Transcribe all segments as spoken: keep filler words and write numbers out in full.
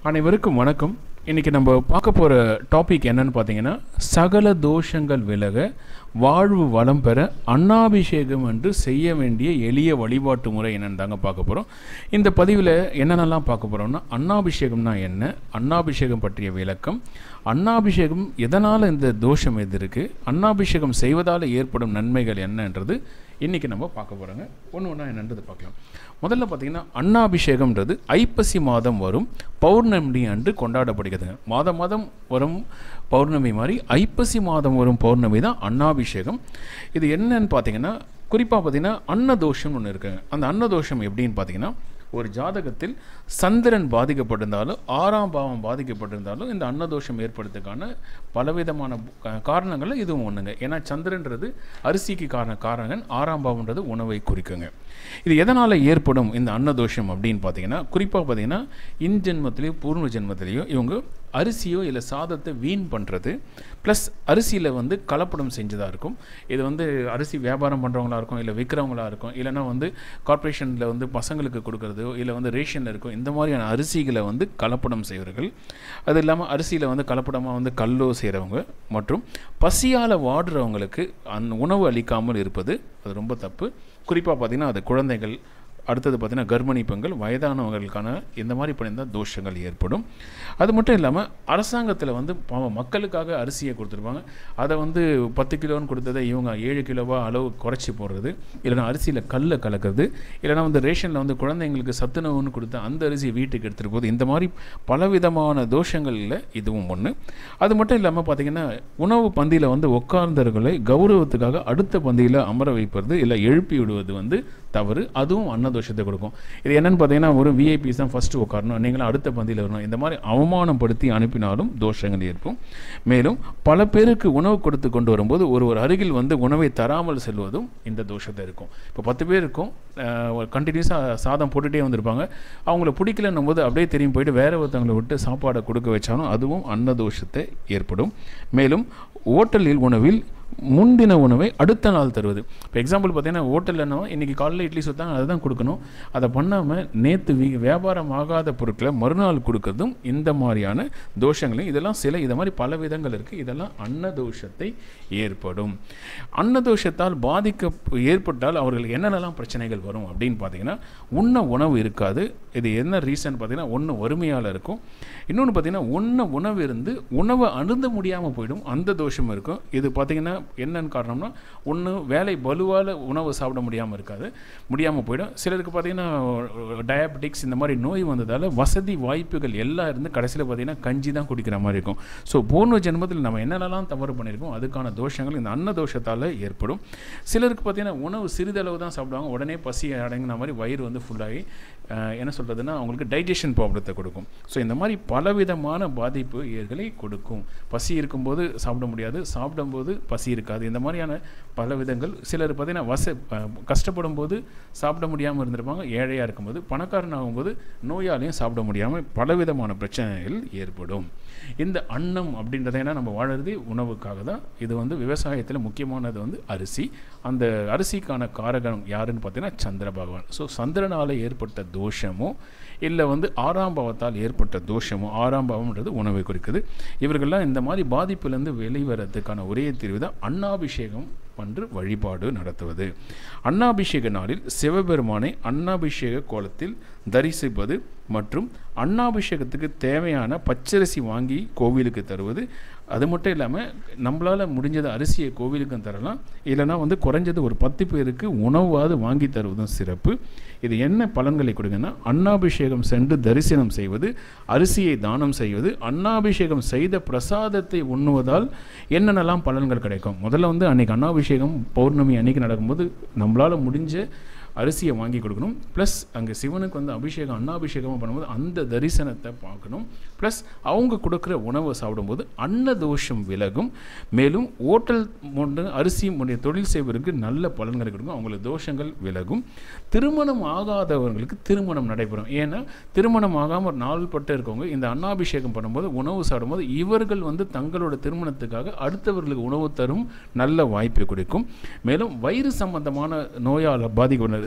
அனைவருக்கும் வணக்கம். இன்றைக்கி நம்ம பார்க்க போகிற டாபிக் என்னன்னு பார்த்தீங்கன்னா, சகல தோஷங்கள் விலக வாழ்வு வளம் பெற அன்னாபிஷேகம் என்று செய்ய வேண்டிய எளிய வழிபாட்டு முறை என்னன்னு தாங்க பார்க்க போகிறோம். இந்த பதிவில் என்னென்னலாம் பார்க்க போகிறோம்னா, அன்னாபிஷேகம்னா என்ன, அன்னாபிஷேகம் பற்றிய விளக்கம், அன்னாபிஷேகம் எதனால் இந்த தோஷம் எது இருக்குது, அன்னாபிஷேகம் செய்வதால் ஏற்படும் நன்மைகள் என்னன்றது இன்றைக்கி நம்ம பார்க்க போகிறோங்க. ஒன்று ஒன்றா என்னன்றது பார்க்கலாம். முதல்ல பார்த்திங்கன்னா, அன்னாபிஷேகம்ன்றது ஐப்பசி மாதம் வரும் பௌர்ணமி அன்று கொண்டாடப்படுகிறதுங்க. மாதம் மாதம் வரும் பௌர்ணமி மாதிரி ஐப்பசி மாதம் வரும் பௌர்ணமி தான் அன்னாபிஷேகம். இது என்னன்னு பார்த்தீங்கன்னா, குறிப்பாக பார்த்திங்கன்னா அன்னதோஷம்னு ஒன்று இருக்குங்க. அந்த அன்னதோஷம் எப்படின்னு பார்த்தீங்கன்னா, ஒரு ஜாதகத்தில் சந்திரன் பாதிக்கப்பட்டிருந்தாலும் ஆறாம் பாவம் பாதிக்கப்பட்டிருந்தாலும் இந்த அன்னதோஷம் ஏற்படுறதுக்கான பலவிதமான காரணங்கள் இதுவும் ஒன்றுங்க. ஏன்னா சந்திரன்றது அரிசிக்கு காரண காரணன், ஆறாம் பாவம்ன்றது உணவை குறிக்குங்க. இது எதனால் ஏற்படும் இந்த அன்னதோஷம் அப்படின்னு பார்த்தீங்கன்னா, குறிப்பாக பார்த்தீங்கன்னா இன் ஜென்மத்திலேயோ பூர்வ ஜென்மத்திலேயோ இவங்க அரிசியோ இல்லை சாதத்தை வீண் பண்ணுறது, ப்ளஸ் அரிசியில் வந்து கலப்படம் செஞ்சதாக இருக்கும். இது வந்து அரிசி வியாபாரம் பண்ணுறவங்களா இருக்கும், இல்லை விற்கிறவங்களா இருக்கும், இல்லைனா வந்து கார்ப்பரேஷனில் வந்து பசங்களுக்கு கொடுக்குறதோ இல்லை வந்து ரேஷனில் இருக்கும், இந்த மாதிரியான அரிசிகளை வந்து கலப்படம் செய்வர்கள். அது இல்லாமல் அரிசியில் வந்து கலப்படமாக வந்து கல்லோ செய்கிறவங்க மற்றும் பசியால் வாடுறவங்களுக்கு அந் உணவு அளிக்காமல் இருப்பது அது ரொம்ப தப்பு. குறிப்பாக பார்த்திங்கன்னா அது குழந்தைகள், அடுத்தது பார்த்திங்கன்னா கர்ப்பிணி பெண்கள், வயதானவர்களுக்கான இந்த மாதிரி பண்ணியிருந்தால் தோஷங்கள் ஏற்படும். அது மட்டும் இல்லாமல் அரசாங்கத்தில் வந்து மக்களுக்காக அரிசியை கொடுத்துருப்பாங்க, அதை வந்து பத்து கிலோன்னு கொடுத்ததை இவங்க ஏழு கிலோவாக அளவு குறைச்சி போடுறது, இல்லைனா அரிசியில் கல்லை கலக்கிறது, இல்லைனா வந்து ரேஷனில் வந்து குழந்தைங்களுக்கு சத்துணவுன்னு கொடுத்த அந்த அரிசியை வீட்டுக்கு எடுத்துகிட்டு போகுது. இந்த மாதிரி பலவிதமான தோஷங்களில் இதுவும் ஒன்று. அது மட்டும் இல்லாமல் பார்த்திங்கன்னா, உணவு பந்தியில் வந்து உட்கார்ந்தவர்களை கௌரவத்துக்காக அடுத்த பந்தியில் அமர வைப்பது இல்லை எழுப்பி விடுவது வந்து தவறு. அதுவும் அன்னதோஷத்தை கொடுக்கும். இது என்னென்னு பார்த்தீங்கன்னா, ஒரு விஐபிஸ் தான் ஃபஸ்ட்டு உட்காரணும், நீங்களும் அடுத்த பந்தியில் வரணும், இந்த மாதிரி அவமானப்படுத்தி அனுப்பினாலும் தோஷங்கள் ஏற்படும். மேலும் பல பேருக்கு உணவு கொடுத்து கொண்டு வரும்போது ஒரு ஒரு அருகில் வந்து உணவை தராமல் செல்வதும் இந்த தோஷத்தை இருக்கும். இப்போ பத்து பேர் இருக்கும், கண்டினியூஸாக சாதம் போட்டுகிட்டே வந்திருப்பாங்க, அவங்கள பிடிக்கலன்னும் போது அப்படியே தெரியும் போயிட்டு வேற ஒருத்தவங்களை விட்டு சாப்பாடை கொடுக்க வச்சாலும் அதுவும் அன்னதோஷத்தை ஏற்படும். மேலும் ஓட்டலில் உணவில் முன்தின உணவை அடுத்த நாள் தருவது. இப்போ எக்ஸாம்பிள் பார்த்தீங்கன்னா, ஹோட்டலில் என்ன இன்றைக்கி காலையில் இட்லி சுத்தாங்க, அதை தான் கொடுக்கணும், அதை பண்ணாமல் நேற்று வீ வியாபாரம் ஆகாத பொருட்களை மறுநாள் கொடுக்கறதும் இந்த மாதிரியான தோஷங்களையும், இதெல்லாம் சில இதை மாதிரி பல விதங்கள் இருக்குது. இதெல்லாம் அன்னதோஷத்தை ஏற்படும். அன்னதோஷத்தால் பாதிக்க ஏற்பட்டால் அவர்களுக்கு என்னென்னலாம் பிரச்சனைகள் வரும் அப்படின்னு பார்த்தீங்கன்னா, உண்ண உணவு இருக்காது. இது என்ன ரீசன் பார்த்தீங்கன்னா, ஒன்று வறுமையால் இருக்கும், இன்னொன்று பார்த்தீங்கன்னா உண்ண உணவு இருந்து உணவை அருந்த முடியாமல் போயிடும், அந்த தோஷம் இருக்கும். இது பார்த்திங்கன்னா என்னன்னு காரணம்னா, ஒன்று வேலை பலுவால் உணவு சாப்பிட முடியாமல் இருக்காது, முடியாமல் போயிடும். சிலருக்கு பார்த்திங்கன்னா டயபெட்டிக்ஸ் இந்த மாதிரி நோய் வந்ததால் வசதி வாய்ப்புகள் எல்லாம் இருந்து கடைசியில் பார்த்திங்கன்னா கஞ்சி தான் குடிக்கிற மாதிரி இருக்கும். ஸோ பூர்வ ஜென்மத்தில் நம்ம என்னென்னலாம் தவறு பண்ணியிருக்கோம் அதுக்கான தோஷங்கள் இந்த அன்னதோஷத்தால் ஏற்படும். சிலருக்கு பார்த்திங்கன்னா உணவு சிறிதளவு தான் சாப்பிடுவாங்க, உடனே பசி அடங்கின மாதிரி வயிறு வந்து ஃபுல்லாகி என்ன சொல்கிறதுனா அவங்களுக்கு டைஜஷன் ப்ராப்ளத்தை கொடுக்கும். ஸோ இந்த மாதிரி பலவிதமான பாதிப்பு ஏர்களை கொடுக்கும். பசி இருக்கும்போது சாப்பிட முடியாது, சாப்பிடும்போது பசி இருக்காது, இந்த மாதிரியான பல விதங்கள். சிலர் பார்த்திங்கன்னா வச கஷ்டப்படும் போது சாப்பிட முடியாமல் இருந்திருப்பாங்க, ஏழையாக இருக்கும்போது, பணக்காரன் ஆகும்போது நோயாலையும் சாப்பிட முடியாமல் பலவிதமான பிரச்சனைகள் ஏற்படும். இந்த அன்னம் அப்படின்றத ஏன்னா நம்ம வாழறது உணவுக்காக தான். இது வந்து விவசாயத்தில் முக்கியமானது வந்து அரிசி. அந்த அரிசிக்கான காரகம் யாருன்னு பார்த்தீங்கன்னா சந்திர பகவான். ஸோ சந்திரனால் ஏற்பட்ட தோஷமோ இல்லை வந்து ஆறாம் பாவத்தால் ஏற்பட்ட தோஷமோ, ஆறாம் பாவம்ன்றது உணவை குறிக்குது. இவர்கள்லாம் இந்த மாதிரி பாதிப்புலேருந்து வெளிவரத்துக்கான ஒரே தீர்வு தான் அன்னாபிஷேகம் என்று வழிபாடு நடத்துவது. அன்னாபிஷேக நாளில் சிவபெருமானை அன்னாபிஷேக கோலத்தில் தரிசிப்பது மற்றும் அன்னாபிஷேகத்துக்கு தேவையான பச்சரிசி வாங்கி கோவிலுக்கு தருவது. அது மட்டும் இல்லாமல் நம்மளால் முடிஞ்சது அரிசியை கோவிலுக்கும் தரலாம், இல்லைனா வந்து குறைஞ்சது ஒரு பத்து பேருக்கு உணவாவது வாங்கி தருவதும் சிறப்பு. இது என்ன பலன்களை கொடுங்கன்னா, அன்னாபிஷேகம் சென்று தரிசனம் செய்வது, அரிசியை தானம் செய்வது, அன்னாபிஷேகம் செய்த பிரசாதத்தை உண்ணுவதால் என்னென்னலாம் பலன்கள் கிடைக்கும். முதல்ல வந்து அன்றைக்கி அன்னாபிஷேகம் பௌர்ணமி அன்றைக்கி நடக்கும்போது நம்மளால் முடிஞ்ச அரிசியை வாங்கி கொடுக்கணும். ப்ளஸ் அங்கே சிவனுக்கு வந்து அபிஷேகம் அன்னாபிஷேகமாக பண்ணும்போது அந்த தரிசனத்தை பார்க்கணும். ப்ளஸ் அவங்க கொடுக்குற உணவை சாப்பிடும்போது அன்னதோஷம் விலகும். மேலும் ஓட்டல் போன்ற அரிசி உடைய தொழில் செய்வதற்கு நல்ல பலன்களை கொடுக்கும், அவங்களுக்கு தோஷங்கள் விலகும். திருமணம் ஆகாதவர்களுக்கு திருமணம் நடைபெறும். ஏன்னா திருமணம் ஆகாமல் ஒரு நாள்பட்டு இருக்கவங்க இந்த அன்னாபிஷேகம் பண்ணும்போது உணவு சாப்பிடும்போது இவர்கள் வந்து தங்களோட திருமணத்துக்காக அடுத்தவர்களுக்கு உணவு தரும் நல்ல வாய்ப்பை கொடுக்கும். மேலும் வயிறு சம்பந்தமான நோயால் பாதிக்கப்பட்ட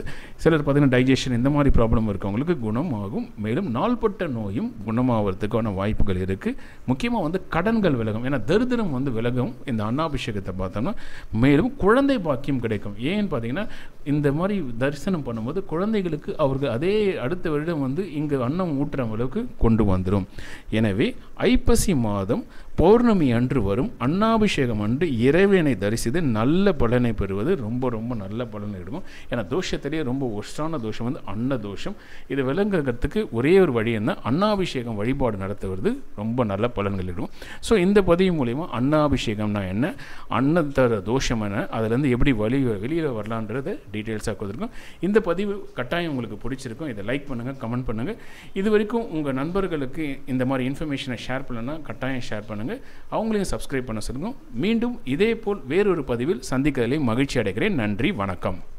சிலர் பார்த்திங்கன்னா டைஜஷன் இந்த மாதிரி ப்ராப்ளம் இருக்கவங்களுக்கு குணமாகும். மேலும் நாள்பட்ட நோயும் குணமாகிறதுக்கான வாய்ப்புகள் இருக்குது. முக்கியமாக வந்து கடன்கள் விலகும். ஏன்னா தரித்திரம் வந்து விலகும் இந்த அன்னாபிஷேகத்தை பார்த்தோம்னா. மேலும் குழந்தை பாக்கியம் கிடைக்கும். ஏன்னு பார்த்தீங்கன்னா இந்த மாதிரி தரிசனம் பண்ணும்போது குழந்தைகளுக்கு அவர்கள் அதே அடுத்த வருடம் வந்து இங்கு அன்னம் ஊட்டுற அளவுக்கு கொண்டு வந்துடும். எனவே ஐப்பசி மாதம் பௌர்ணமி அன்று வரும் அன்னாபிஷேகம் அன்று இறைவனை தரிசித்து நல்ல பலனை பெறுவது ரொம்ப ரொம்ப நல்ல பலனை எடுக்கும். ஏன்னா தோஷத்திலேயே ரொம்ப ஒஸ்டான தோஷம் வந்து அன்ன தோஷம். இது விளங்குறதுக்கு ஒரே ஒரு வழி என்ன, அன்னாபிஷேகம் வழிபாடு நடத்துவது ரொம்ப நல்ல பலன்கள் இருக்கும். ஸோ இந்த பதிவு மூலிமா அன்னாபிஷேகம்னா என்ன, அன்னத்தர தோஷம் என்ன, அதுலேருந்து எப்படி வழி வெளியில் வரலான்றதை டீட்டெயில்ஸாக கொடுத்துருக்கோம். இந்த பதிவு கட்டாயம் உங்களுக்கு பிடிச்சிருக்கும். இதை லைக் பண்ணுங்கள், கமெண்ட் பண்ணுங்கள். இது வரைக்கும் உங்கள் நண்பர்களுக்கு இந்த மாதிரி இன்ஃபர்மேஷனை ஷேர் பண்ணலன்னா கட்டாயம் ஷேர் பண்ணுங்கள். அவங்களையும் சப்ஸ்கிரைப் பண்ண சொல்லுங்கள். மீண்டும் இதே போல் வேறொரு பதிவில் சந்திக்கிறதிலே மகிழ்ச்சி அடைகிறேன். நன்றி, வணக்கம்.